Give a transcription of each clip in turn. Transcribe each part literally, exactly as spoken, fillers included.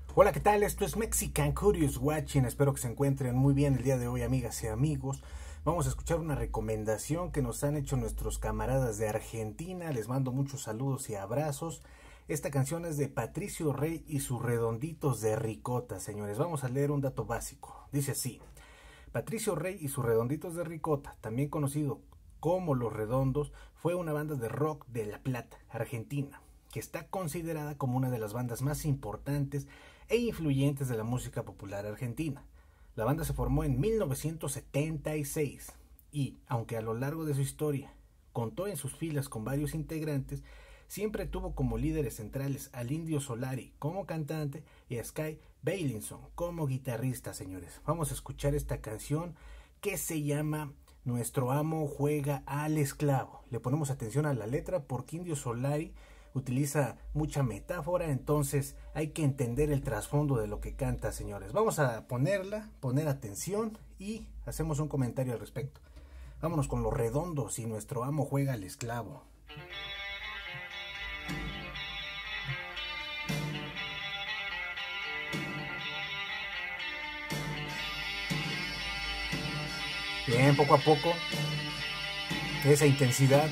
Hola, ¿qué tal? Esto es Mexican Curious Watching. Espero que se encuentren muy bien el día de hoy, amigas y amigos. Vamos a escuchar una recomendación que nos han hecho nuestros camaradas de Argentina. Les mando muchos saludos y abrazos. Esta canción es de Patricio Rey y sus Redonditos de Ricota, señores. Vamos a leer un dato básico. Dice así: Patricio Rey y sus Redonditos de Ricota, también conocido como Los Redondos, fue una banda de rock de La Plata, Argentina, que está considerada como una de las bandas más importantes e influyentes de la música popular argentina. La banda se formó en mil novecientos setenta y seis y, aunque a lo largo de su historia contó en sus filas con varios integrantes, siempre tuvo como líderes centrales al Indio Solari como cantante y a Sky Bailinson como guitarrista, señores. Vamos a escuchar esta canción que se llama Nuestro amo juega al esclavo. Le ponemos atención a la letra porque Indio Solari utiliza mucha metáfora, entonces hay que entender el trasfondo de lo que canta, señores. Vamos a ponerla, poner atención y hacemos un comentario al respecto. Vámonos con Los Redondos y Nuestro amo juega al esclavo. Bien, poco a poco, esa intensidad.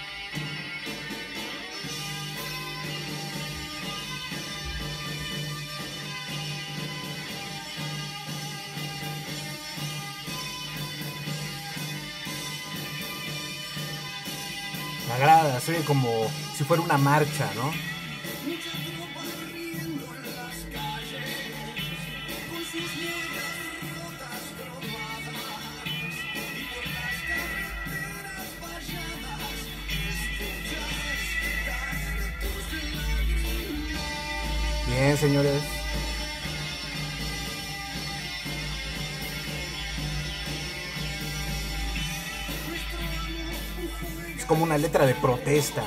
Me agrada, se ve como si fuera una marcha, ¿no? Bien, señores. Es como una letra de protesta.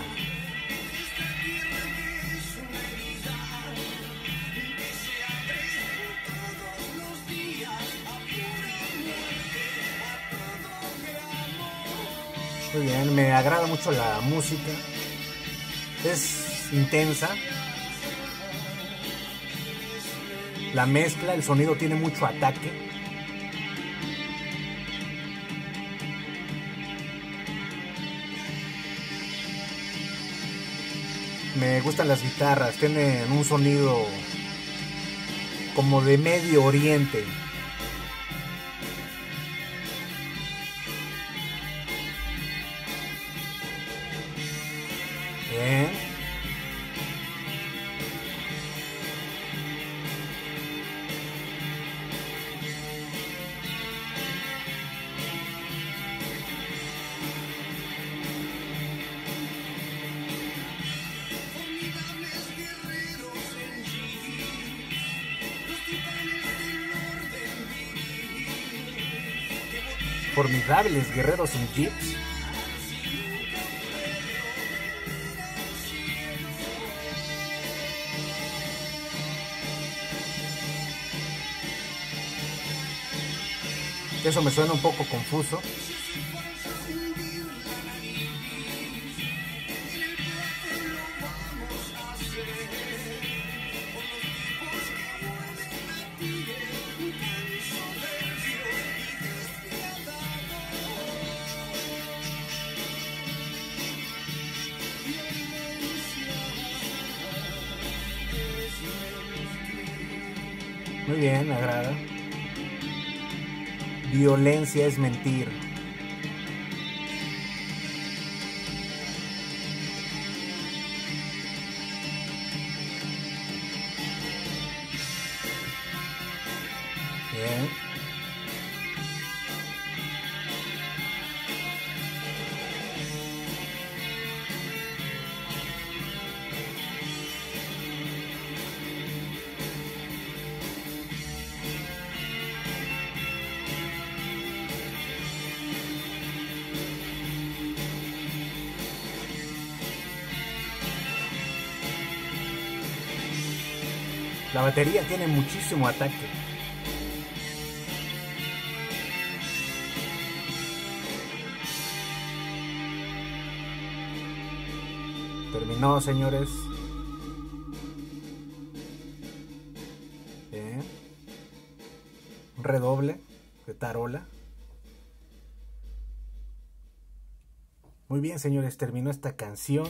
Muy bien, me agrada mucho la música. Es intensa. La mezcla, el sonido tiene mucho ataque. Me gustan las guitarras, tienen un sonido como de Medio Oriente. Bien. Formidables guerreros en jeeps. Eso me suena un poco confuso. Muy bien, me agrada. Violencia es mentir. Bien. La batería tiene muchísimo ataque. Terminó, señores. ¿eh? Un redoble de tarola. Muy bien, señores, terminó esta canción.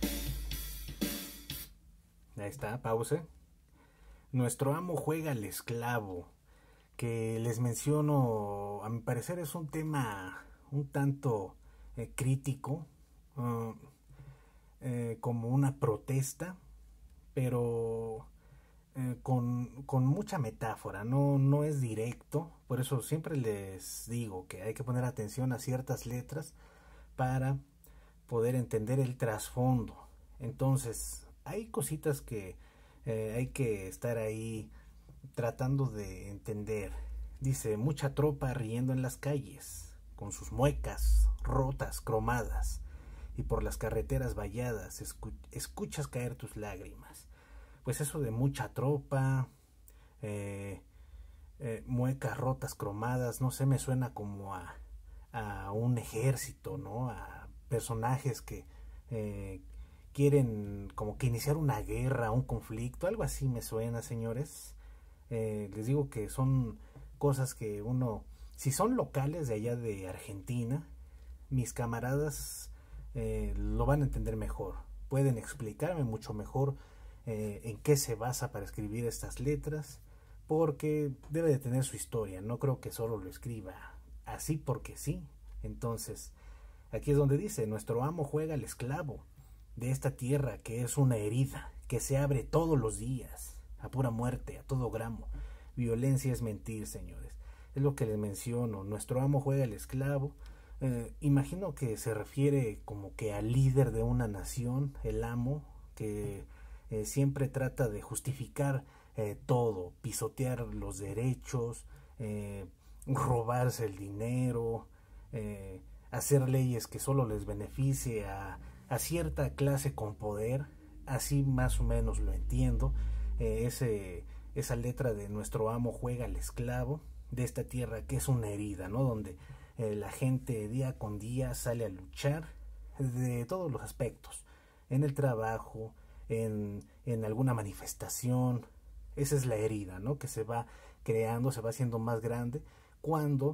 Ahí está, pause. Nuestro amo juega al esclavo, que les menciono, a mi parecer es un tema un tanto eh, crítico, uh, eh, como una protesta, pero eh, con, con mucha metáfora, no, no es directo, por eso siempre les digo que hay que poner atención a ciertas letras para poder entender el trasfondo. Entonces, hay cositas que eh, hay que estar ahí tratando de entender. Dice, mucha tropa riendo en las calles, con sus muecas rotas, cromadas, y por las carreteras valladas escu escuchas caer tus lágrimas. Pues eso de mucha tropa, eh, eh, muecas rotas, cromadas, no sé, me suena como a, a un ejército, ¿no? A personajes que eh, quieren como que iniciar una guerra, un conflicto, algo así me suena, señores. Eh, les digo que son cosas que uno, si son locales de allá de Argentina, mis camaradas eh, lo van a entender mejor, pueden explicarme mucho mejor eh, en qué se basa para escribir estas letras, porque debe de tener su historia, no creo que solo lo escriba así porque sí. Entonces, aquí es donde dice, nuestro amo juega al esclavo de esta tierra que es una herida, que se abre todos los días, a pura muerte, a todo gramo. Violencia es mentir, señores. Es lo que les menciono, nuestro amo juega al esclavo. Eh, imagino que se refiere como que al líder de una nación, el amo, que eh, siempre trata de justificar eh, todo, pisotear los derechos, eh, robarse el dinero, eh, hacer leyes que solo les beneficie a, a cierta clase con poder. Así más o menos lo entiendo. Eh, ese, esa letra de nuestro amo juega al esclavo de esta tierra que es una herida, ¿no? Donde eh, la gente día con día sale a luchar de todos los aspectos, en el trabajo, en, en alguna manifestación. Esa es la herida, ¿no? Que se va creando, se va haciendo más grande cuando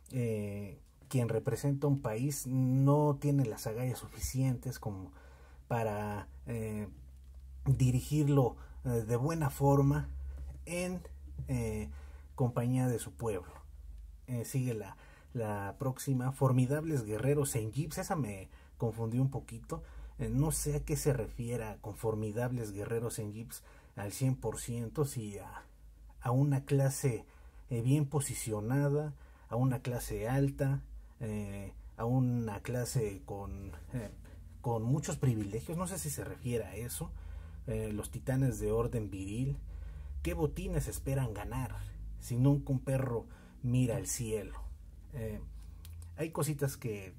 eh, quien representa un país no tiene las agallas suficientes como para eh, dirigirlo eh, de buena forma en eh, compañía de su pueblo. Eh, sigue la, la próxima, formidables guerreros en jeeps. Esa me confundió un poquito. Eh, no sé a qué se refiera con formidables guerreros en jeeps al cien por ciento, si a, a una clase eh, bien posicionada, a una clase alta, eh, a una clase con, eh, con muchos privilegios. No sé si se refiere a eso. Eh, los titanes de orden viril. ¿Qué botines esperan ganar si nunca un perro mira al cielo? Eh, hay cositas que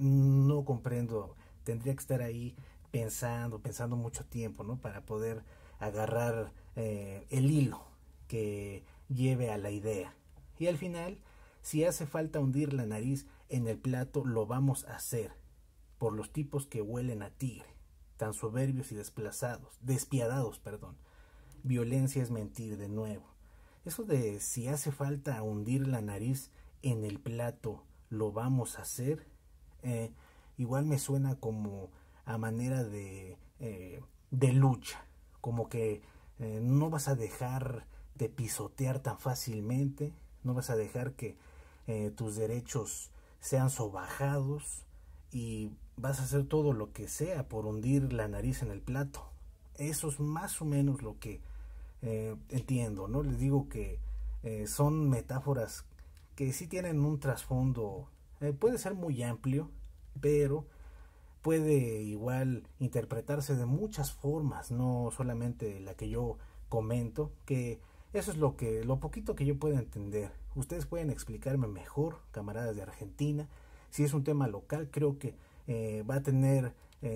no comprendo. Tendría que estar ahí pensando, pensando mucho tiempo, ¿no? Para poder agarrar eh, el hilo que lleve a la idea. Y al final, si hace falta hundir la nariz en el plato, lo vamos a hacer. Por los tipos que huelen a tigre, tan soberbios y desplazados, despiadados, perdón. Violencia es mentir de nuevo. Eso de si hace falta hundir la nariz en el plato, lo vamos a hacer, eh, igual me suena como a manera de, eh, de lucha, como que eh, no vas a dejar de pisotear tan fácilmente, no vas a dejar que eh, tus derechos sean sobajados y vas a hacer todo lo que sea por hundir la nariz en el plato. Eso es más o menos lo que eh, entiendo, ¿no? Les digo que eh, son metáforas que sí tienen un trasfondo, eh, puede ser muy amplio, pero puede igual interpretarse de muchas formas, no solamente la que yo comento, que eso es lo que, lo poquito que yo puedo entender. Ustedes pueden explicarme mejor, camaradas de Argentina. Si es un tema local, creo que eh, va a tener,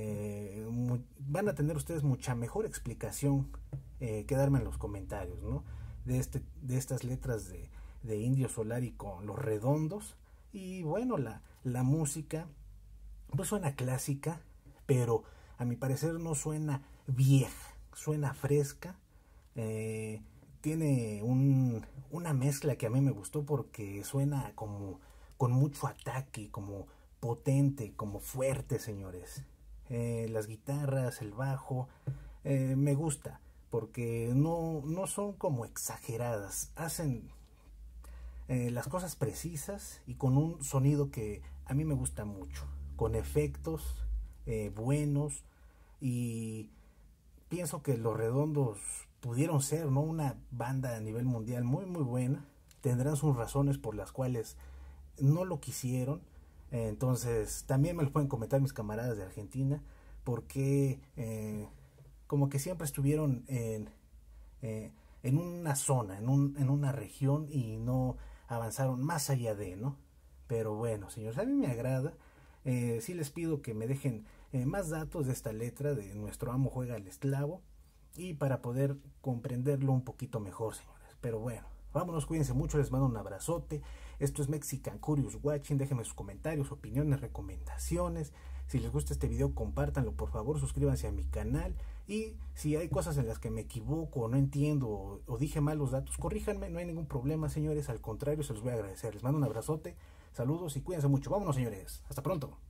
eh, muy, van a tener ustedes mucha mejor explicación eh, que darme en los comentarios, ¿no? De este, de estas letras de, de Indio Solari con Los Redondos. Y bueno, la, la música pues suena clásica, pero a mi parecer no suena vieja, suena fresca, eh, tiene un, una mezcla que a mí me gustó porque suena como con mucho ataque, como potente, como fuerte, señores. Eh, las guitarras, el bajo, eh, me gusta porque no, no son como exageradas, hacen eh, las cosas precisas y con un sonido que a mí me gusta mucho, con efectos eh, buenos, y pienso que Los Redondos pudieron ser, ¿no?, una banda a nivel mundial muy muy buena. Tendrán sus razones por las cuales no lo quisieron. Eh, entonces también me lo pueden comentar mis camaradas de Argentina, porque eh, como que siempre estuvieron en, eh, en una zona, en, un, en una región, y no avanzaron más allá de, ¿no? Pero bueno, señores, a mí me agrada. Eh, sí les pido que me dejen eh, más datos de esta letra de Nuestro Amo Juega al Esclavo, y para poder comprenderlo un poquito mejor, señores. Pero bueno, vámonos, cuídense mucho, les mando un abrazote. Esto es Mexican Curious Watching. Déjenme sus comentarios, opiniones, recomendaciones. Si les gusta este video, compártanlo, por favor, suscríbanse a mi canal. Y si hay cosas en las que me equivoco o no entiendo, o, o dije mal los datos, corríjanme, no hay ningún problema, señores. Al contrario, se los voy a agradecer. Les mando un abrazote, saludos y cuídense mucho. Vámonos, señores, hasta pronto.